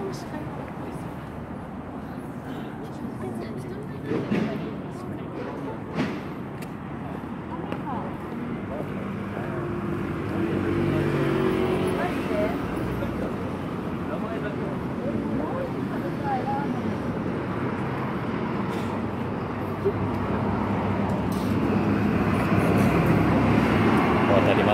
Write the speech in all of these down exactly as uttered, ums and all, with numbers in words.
渡ります。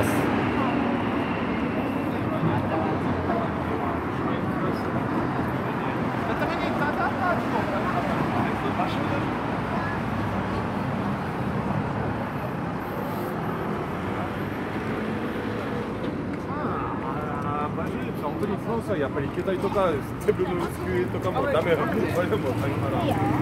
本当にフランスはやっぱり携帯とかテーブルの机とかもダメだ。それでも大変だな。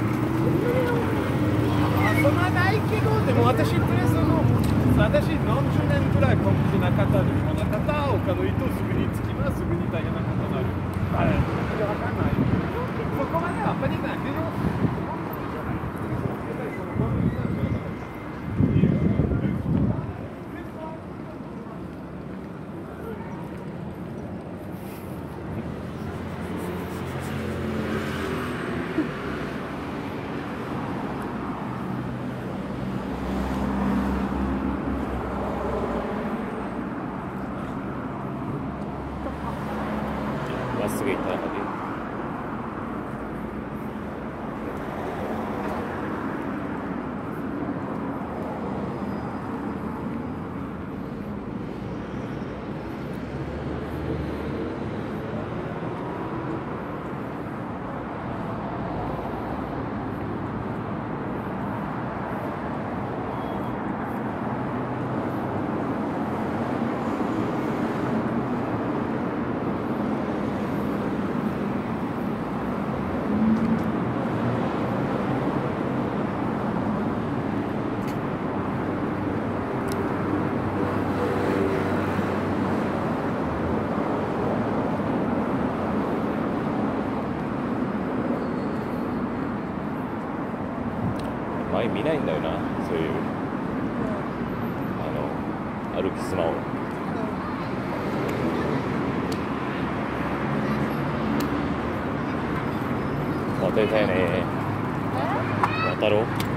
そんなないけど、でも私プレスの私何十年くらいコンプしなかったでもなかった他の人すぐにつきますすぐに大変なことになる。はい。わかんない。そこまであんまりないけど。 まっすぐ行った中で前見ないんだよな、そういうあの歩きスマホ。渡りたいね。渡ろう。